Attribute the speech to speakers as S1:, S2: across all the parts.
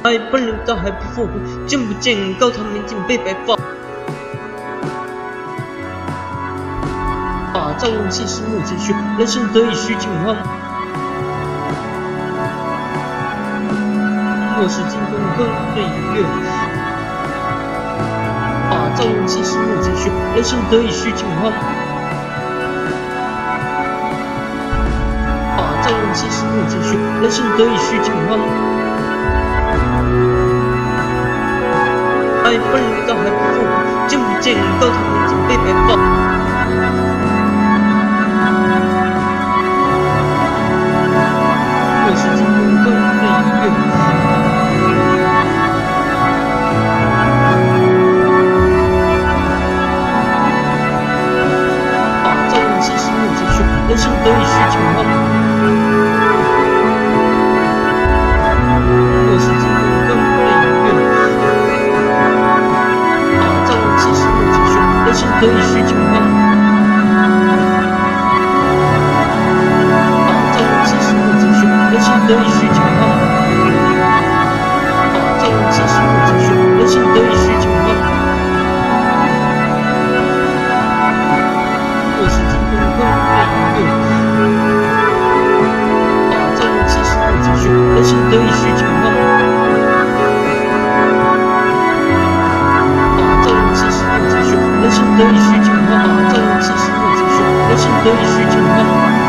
S1: 爱奔流到海不复回，见不见高堂明镜被白发。朝闻夕拾暮成雪，人生得意须尽欢。莫使金樽空对月。朝闻夕拾暮成雪，人生得意须尽欢。朝闻夕拾暮成雪，人生得意须尽欢。爱奔流到海不复回，见不见高堂明镜被白发。莫使金樽空对月。朝闻夕拾暮成雪，人生得意须尽欢。莫使金樽空对月。朝闻夕拾暮成雪，人生得意须尽欢。朝闻夕拾暮成雪，人生得意须尽欢。朝闻夕拾暮成雪，人生得意须尽欢。莫使金樽空对月。朝闻夕拾暮成雪，人生得意须尽欢。朝闻夕拾暮成雪，人生得意须尽欢。朝闻夕拾暮成雪，人生得意须尽欢。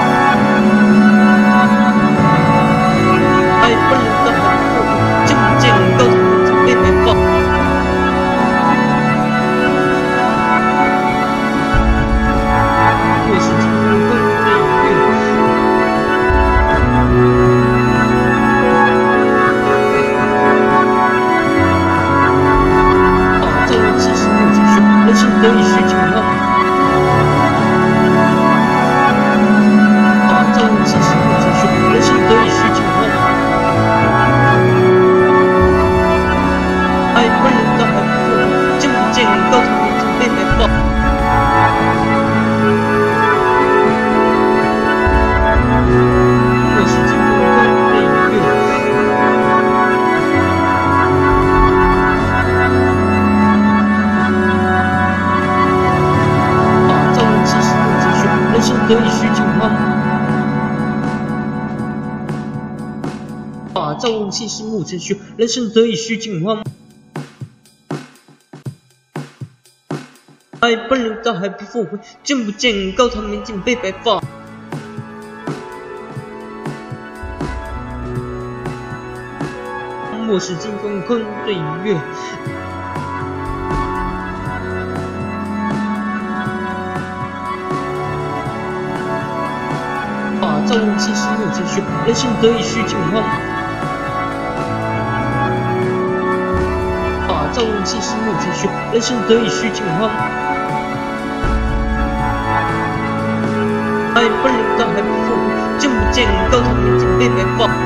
S1: 爱奔流到海不复回，见不见高堂明镜被白发。莫使金樽空对月。朝闻夕拾暮成雪，人生得意须尽欢。朝闻夕拾暮成雪，人生得意须尽欢。爱奔流到海不复回，见不见高堂明镜被白发。莫使金樽空对月。朝闻夕拾暮成雪，人生得意须尽欢。朝闻夕拾暮成雪，人生得意须尽欢。爱奔流到海不复回，见不见高堂明镜被白发。莫使金樽空对月。朝闻夕拾暮成雪，人生得意须尽欢。朝闻夕拾暮成雪，人生得意须尽欢。爱奔流到海不复回，见不见高堂明镜被白发。